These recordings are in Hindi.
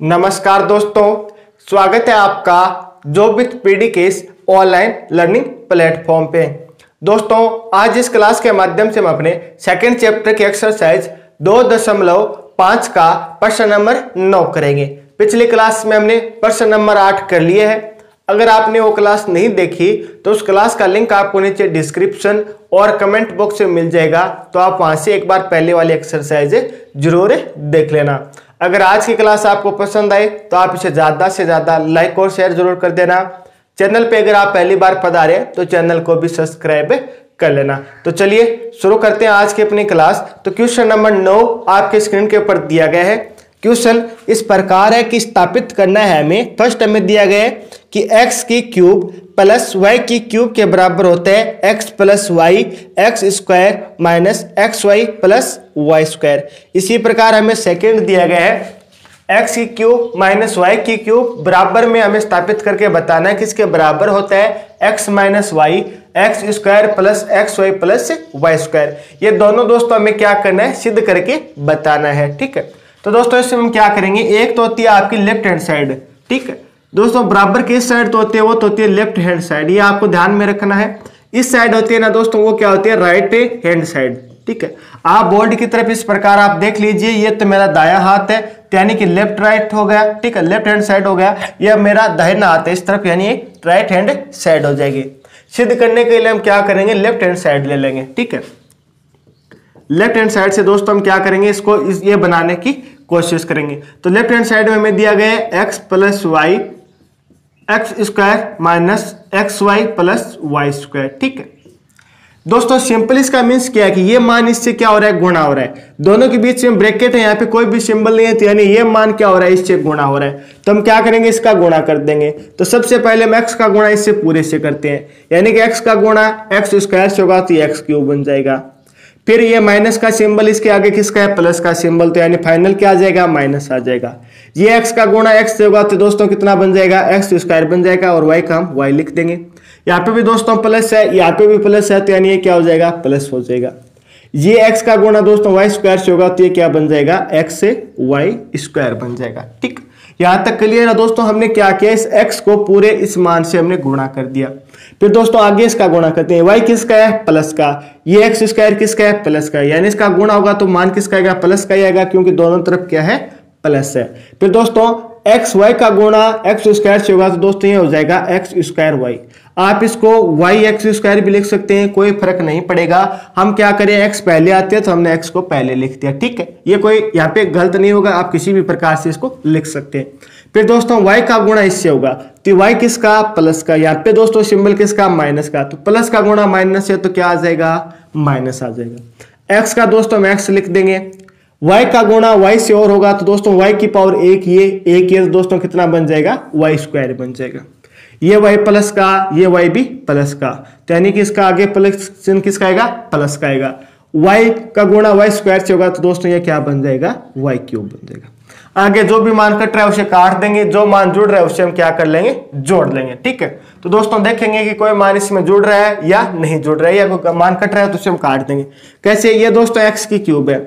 नमस्कार दोस्तों, स्वागत है आपका job with PDKS online learning platform पे। दोस्तों, आज इस क्लास के माध्यम से हम अपने सेकंड चैप्टर की एक्सरसाइज 2.5 का प्रश्न नंबर 9 करेंगे। पिछली क्लास में हमने प्रश्न नंबर 8 कर लिए है। अगर आपने वो क्लास नहीं देखी तो उस क्लास का लिंक आपको नीचे डिस्क्रिप्शन और कमेंट बॉक्स में मिल जाएगा, तो आप वहां से एक बार पहले वाली एक्सरसाइज जरूर देख लेना। अगर आज की क्लास आपको पसंद आए तो आप इसे ज्यादा से ज्यादा लाइक और शेयर जरूर कर देना। चैनल पे अगर आप पहली बार पधारे तो चैनल को भी सब्सक्राइब कर लेना। तो चलिए शुरू करते हैं आज की अपनी क्लास। तो क्वेश्चन नंबर 9 आपके स्क्रीन के ऊपर दिया गया है। क्वेश्चन इस प्रकार है कि स्थापित करना है हमें। फर्स्ट हमें दिया गया है कि x की क्यूब प्लस y की क्यूब के बराबर होता है x plus y x square minus x y plus y square. इसी प्रकार हमें सेकंड दिया गया है x की क्यूब माइनस वाई की क्यूब बराबर में हमें स्थापित करके बताना है किसके बराबर होता है x minus y x square plus x y plus y square. ये दोनों दोस्तों हमें क्या करना है, सिद्ध करके बताना है। ठीक है, तो दोस्तों इसमें हम क्या करेंगे, एक तो होती है आपकी लेफ्ट हैंड साइड। ठीक है दोस्तों, बराबर किस साइड तो होती है, वो तो होती है लेफ्ट हैंड साइड। ये आपको ध्यान में रखना है। इस साइड होती है ना दोस्तों, वो क्या होती है, राइट हैंड साइड। ठीक है, आप बोर्ड की तरफ इस प्रकार आप देख लीजिए, ये तो मेरा दायां हाथ है, यानी कि लेफ्ट राइट हो गया। ठीक है, लेफ्ट हैंड साइड हो गया। यह मेरा दाहिना हाथ है इस तरफ, यानी एक राइट हैंड साइड हो जाएगी। सिद्ध करने के लिए हम क्या करेंगे, लेफ्ट हैंड साइड ले लेंगे। ठीक है, लेफ्ट हैंड साइड से दोस्तों हम क्या करेंगे, इसको ये बनाने की कोशिश करेंगे। तो लेफ्ट हैंड साइड में हमें दिया गया है x plus y x square minus x y plus y square. ठीक है दोस्तों, सिंपल इसका मीन्स क्या है कि ये मान इससे क्या हो रहा है, गुणा हो रहा है। दोनों के बीच में ब्रैकेट है, यहाँ पे कोई भी सिंबल नहीं है, तो यानी ये मान क्या हो रहा है, इससे गुणा हो रहा है। तो हम क्या करेंगे, इसका गुणा कर देंगे। तो सबसे पहले हम x का गुणा इससे पूरे से करते हैं, यानी कि x का गुणा एक्स स्क्वायर से होगा तो एक्स क्यूब बन जाएगा। फिर ये माइनस का सिंबल इसके आगे किसका है, प्लस का सिंबल, तो यानी फाइनल क्या आ जाएगा, माइनस आ जाएगा। ये x का गुणा x से होगा तो दोस्तों कितना बन जाएगा, एक्स स्क्वायर बन जाएगा, और y का हम y लिख देंगे। यहाँ पे भी दोस्तों प्लस है, यहाँ पे भी प्लस है, तो यानी ये क्या हो जाएगा, प्लस हो जाएगा। ये x का गुणा दोस्तों y स्क्वायर से होगा तो ये क्या बन जाएगा, x से y स्क्वायर बन जाएगा। ठीक, यहां तक क्लियर है दोस्तों। हमने क्या किया, इस x को पूरे इस मान से हमने गुणा कर दिया। फिर दोस्तों आगे इसका गुणा करते हैं। y किसका है, प्लस का। ये एक्स स्क्वायर किसका है, प्लस का, यानी इसका गुणा होगा तो मान किसका आएगा, प्लस का ही आएगा, क्योंकि दोनों तरफ क्या है, प्लस है। फिर दोस्तों एक्स वाई का गुणा एक्स स्क्वायर से होगा तो दोस्तों ये हो जाएगा एक्स स्क्वायर वाई। आप इसको वाई एक्स स्क्वायर भी लिख सकते हैं, कोई फर्क नहीं पड़ेगा। हम क्या करें, एक्स पहले आते हैं तो हमने एक्स को पहले लिख दिया। ठीक है, ये कोई यहाँ पे गलत नहीं होगा, आप किसी भी प्रकार से इसको लिख सकते हैं। फिर दोस्तों y का गुणा इससे होगा तो y किसका, प्लस का। यहाँ पे दोस्तों सिंबल किसका, माइनस का, तो प्लस का गुणा माइनस है तो क्या आ जाएगा, माइनस आ जाएगा। x का दोस्तों हम x लिख देंगे। y का गुणा y से और होगा तो दोस्तों y की पावर एक ये तो दोस्तों कितना बन जाएगा, y स्क्वायर बन जाएगा। ये y प्लस का, ये y भी प्लस का, तो यानी कि इसका आगे प्लस चिन्ह किसका आएगा, प्लस का आएगा। y का गुणा y स्क्वायर से होगा तो दोस्तों ये क्या बन जाएगा, y क्यूब बन जाएगा। आगे जो भी मान कट रहा है उसे काट देंगे, जो मान जुड़ रहा है उसे हम क्या कर लेंगे, जोड़ लेंगे। ठीक है, तो दोस्तों देखेंगे कि कोई मान इसमें जुड़ रहा है या नहीं जुड़ रहा है, या कोई मान कट रहा है तो उसे हम काट देंगे। कैसे, ये दोस्तों x की क्यूब है,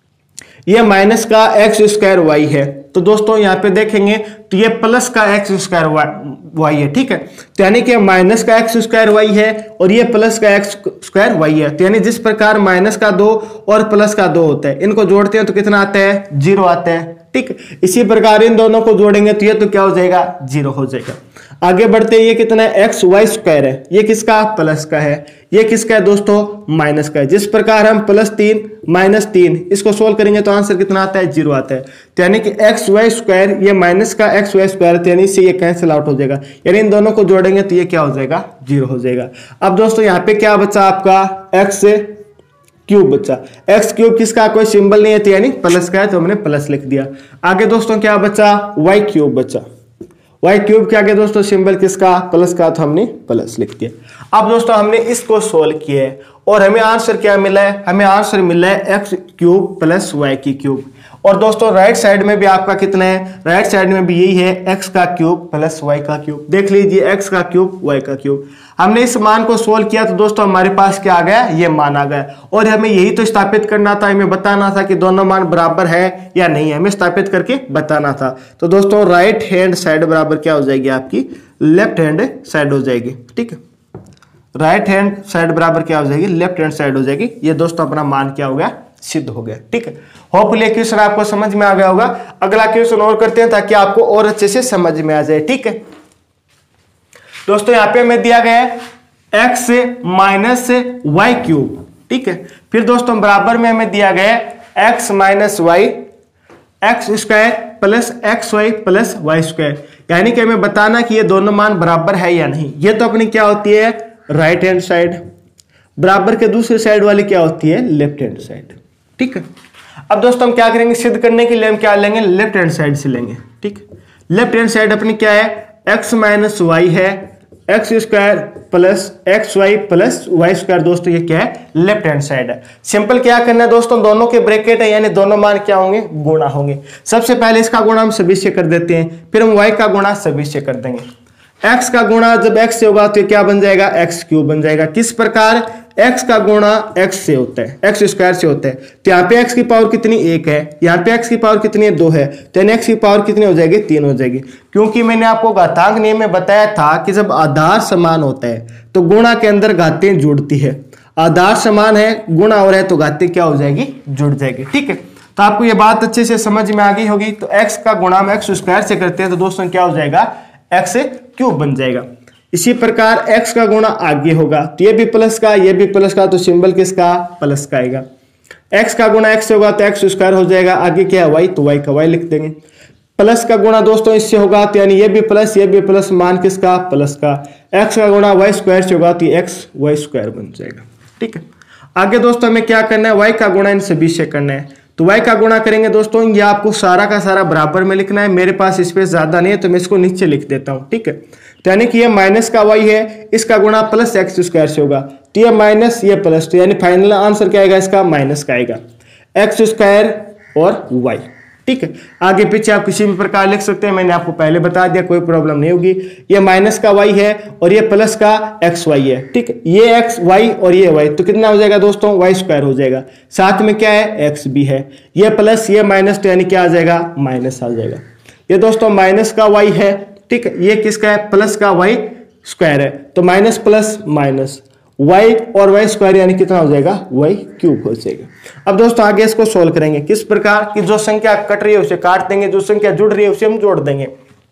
ये माइनस का एक्स स्क्वायर वाई है, तो दोस्तों यहाँ पे देखेंगे तो ये प्लस का एक्स स्क्वायर वाई है। ठीक है, तो यानी कि माइनस का एक्स स्क्वायर वाई है और ये प्लस का एक्स स्क्वायर वाई है। तो यानी जिस प्रकार माइनस का 2 और प्लस का 2 होता है, इनको जोड़ते हैं तो कितना आता है, 0 आता है। ठीक, इसी प्रकार इन दोनों को जोड़ेंगे तो ये तो क्या हो जाएगा, 0 हो जाएगा। आगे बढ़ते हैं, ये कितना है, एक्स वाई स्क्वायर है, ये किसका, प्लस का है, ये किसका है दोस्तों, माइनस का है। जिस प्रकार हम +3 -3 इसको सोल्व करेंगे तो आंसर कितना आता है, 0 आता है। तो यानी कि एक्स वाई स्क्वायर, ये माइनस का एक्स वाई स्क्वायर, यानी इससे ये कैंसिल आउट हो जाएगा, यानी इन दोनों को जोड़ेंगे तो ये क्या हो जाएगा, 0 हो जाएगा। अब दोस्तों यहाँ पे क्या बचा आपका, एक्स क्यूब बचा। एक्स क्यूब किसका, कोई सिंबल नहीं है तो यानी प्लस का है, तो हमने प्लस लिख दिया। आगे दोस्तों क्या बचा, वाई क्यूब बचा। वाई क्यूब के आगे दोस्तों सिंबल किसका, प्लस का, तो हमने प्लस लिख दिया। अब दोस्तों हमने इसको सोल्व किया है और हमें आंसर क्या मिला है, हमें आंसर मिला है एक्स क्यूब प्लस वाई की क्यूब। और दोस्तों राइट साइड में भी आपका कितना है, राइट साइड में भी यही है, एक्स का क्यूब प्लस वाई का क्यूब। देख लीजिए, एक्स का क्यूब वाई का क्यूब। हमने इस मान को सोल्व किया तो दोस्तों हमारे पास क्या आ गया, ये मान आ गया। और हमें यही तो स्थापित करना था, हमें बताना था कि दोनों मान बराबर है या नहीं है, हमें स्थापित करके बताना था। तो दोस्तों राइट हैंड साइड बराबर क्या हो जाएगी, आपकी लेफ्ट हैंड साइड हो जाएगी। ठीक है, राइट हैंड साइड बराबर क्या हो जाएगी, लेफ्ट हैंड साइड हो जाएगी। ये दोस्तों अपना मान क्या हो गया, सिद्ध हो गया। ठीक है, होपफुली क्वेश्चन आपको समझ में आ गया होगा। अगला क्वेश्चन और करते हैं ताकि आपको और अच्छे से समझ में आ जाए। ठीक है दोस्तों, यहां पे हमें दिया गया है x माइनस वाई क्यूब। ठीक है, फिर दोस्तों बराबर में हमें दिया गया है x minus y x square plus x y plus y square, यानी कि हमें बताना कि ये दोनों मान बराबर है या नहीं। ये तो अपनी क्या होती है, राइट हैंड साइड, बराबर के दूसरी साइड वाली क्या होती है, लेफ्ट हैंड साइड। ठीक है, अब दोस्तों हम क्या करेंगे, सिद्ध करने के लिए हम क्या लेंगे, लेफ्ट हैंड साइड से लेंगे। ठीक, लेफ्ट हैंड साइड अपनी क्या है, x माइनस वाई है, x square plus x y plus y square. दोस्तों ये क्या है, लेफ्ट हैंड साइड है। सिंपल क्या करना है दोस्तों, दोनों के ब्रैकेट है यानी दोनों मान क्या होंगे, गुणा होंगे। सबसे पहले इसका गुणा हम सभी से कर देते हैं, फिर हम y का गुणा सभी से कर देंगे। x का गुणा जब x से होगा तो क्या बन जाएगा, x क्यूब बन जाएगा। किस प्रकार, x का गुणा x से होता है, x स्क्वायर से होता है। तो यहाँ पे x की पावर कितनी, 1 है, यहाँ पे x की पावर कितनी है, 2 है, तो यानी x की पावर कितनी हो जाएगी, 3 हो जाएगी। क्योंकि मैंने आपको घातांक नियम में बताया था कि जब आधार समान होता है तो गुणा के अंदर घातें जुड़ती है। आधार समान है, गुणा हो रहा है तो घातें क्या हो जाएगी, जुड़ जाएगी। ठीक है, तो आपको ये बात अच्छे से समझ में आ गई होगी। तो x का गुणा हम x स्क्वायर से करते हैं तो दोस्तों क्या हो जाएगा, x क्यूब बन जाएगा। इसी प्रकार x का गुणा आगे होगा तो ये भी प्लस का, ये भी प्लस का, तो सिंबल किसका, प्लस का आएगा। x का गुणा x से होगा तो x स्क्वायर हो जाएगा, आगे क्या है y, तो y का y लिख देंगे। प्लस का गुणा दोस्तों इससे होगा तो यानी ये भी प्लस, मान किसका, प्लस का। x का गुणा y स्क्वायर से होगा तो x y स्क्वायर बन जाएगा। ठीक है, आगे दोस्तों हमें क्या करना है, y का गुणा इन सभी से करना है। तो y का गुणा करेंगे दोस्तों, ये आपको सारा का सारा बराबर में लिखना है। मेरे पास स्पेस ज्यादा नहीं है तो मैं इसको नीचे लिख देता हूं। ठीक है, तो यानी कि ये माइनस का y है, इसका गुणा प्लस एक्स स्क्वायर से होगा, तो ये माइनस ये प्लस, तो यानी फाइनल आंसर क्या आएगा, इसका माइनस का आएगा, एक्स स्क्वायर और y। ठीक है, आगे पीछे आप किसी भी प्रकार लिख सकते हैं, मैंने आपको पहले बता दिया, कोई प्रॉब्लम नहीं होगी। ये माइनस का y है और ये प्लस का एक्स वाई है। ठीक है, ये एक्स वाई और ये y, तो कितना हो जाएगा दोस्तों, y स्क्वायर हो जाएगा। साथ में क्या है, x भी है, ये प्लस ये माइनस, तो यानी क्या आ जाएगा, माइनस आ जाएगा। ये दोस्तों माइनस का y है। ठीक है, ये किसका है, प्लस का y स्क्वायर है, तो माइनस प्लस माइनस y और y स्क्वायर यानी कितना हो जाएगा, y क्यूब हो जाएगा। अब दोस्तों आगे इसको सोल्व करेंगे किस प्रकार कि जो संख्या कट रही है उसे काट देंगे, जो संख्या जुड़ रही है उसे हम जोड़ देंगे।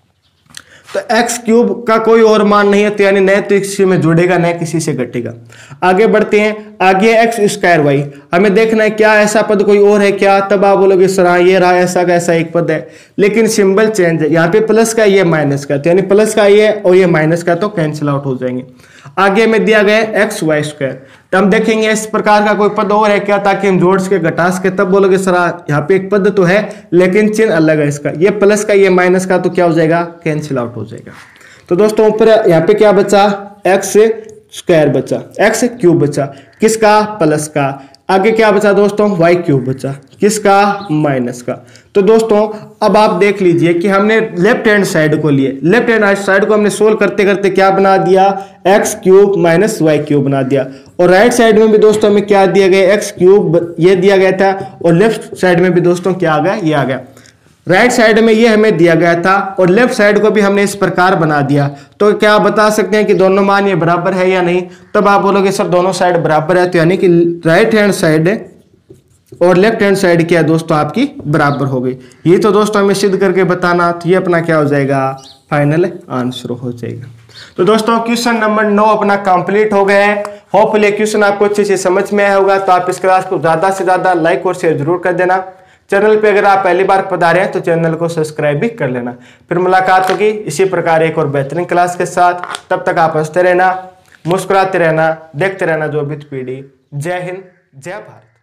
तो x क्यूब का कोई और मान नहीं है, तो यानी न तो किसी में जुड़ेगा न किसी से घटेगा। आगे बढ़ते हैं, आगे एक्स स्क्वायर वाई, हमें देखना है क्या ऐसा पद कोई और है क्या, तब आप बोलोगे सर हाँ ये रहा ऐसा का ऐसा एक पद है, लेकिन सिंबल चेंज है, यहाँ पे प्लस का ये माइनस का, तो यानी प्लस का ये और ये माइनस का, तो कैंसिल आउट हो जाएंगे। आगे में दिया गया है एक्स वाई स्क्वायर, तो हम देखेंगे इस प्रकार का कोई पद और है क्या, ताकि हम जोड़ के घटा सके, तब बोलोगे सर यहाँ पे एक पद तो है लेकिन चिन्ह अलग है इसका, ये प्लस का ये माइनस का, तो क्या हो जाएगा, कैंसिल आउट हो जाएगा। तो दोस्तों ऊपर यहाँ पे क्या बचा, एक्स स्क्वायर बचा, एक्स क्यूब बचा, किसका, प्लस का। आगे क्या बचा दोस्तों, वाई क्यूब बचा, किसका, माइनस का। तो दोस्तों अब आप देख लीजिए कि हमने लेफ्ट हैंड साइड को लिए, लेफ्ट हैंड साइड को हमने सोल्व करते करते क्या बना दिया, x cube minus y cube बना दिया। और राइट साइड में भी दोस्तों हमें क्या दिया गया, एक्स क्यूब ये दिया गया था, और लेफ्ट साइड में भी दोस्तों क्या आ गया, ये आ गया। राइट साइड में ये हमें दिया गया था और लेफ्ट साइड को भी हमने इस प्रकार बना दिया। तो क्या आप बता सकते हैं कि दोनों मान ये बराबर है या नहीं, तब आप बोलोगे सर दोनों साइड बराबर है, तो यानी कि राइट हैंड साइड और लेफ्ट हैंड साइड क्या है दोस्तों, आपकी बराबर हो गई। ये तो दोस्तों हमें सिद्ध करके बताना, तो ये अपना क्या हो जाएगा, फाइनल आंसर हो जाएगा। तो दोस्तों क्वेश्चन नंबर 9 अपना कंप्लीट हो गया है। होपफुली क्वेश्चन आपको अच्छे से समझ में आया होगा। तो आप इस क्लास को ज्यादा से ज्यादा लाइक और शेयर जरूर कर देना। चैनल पे अगर आप पहली बार पधारे हैं तो चैनल को सब्सक्राइब भी कर लेना। फिर मुलाकात होगी इसी प्रकार एक और बेहतरीन क्लास के साथ। तब तक आप हंसते रहना, मुस्कुराते रहना, देखते रहना जो भी पीढ़ी। जय हिंद, जय भारत।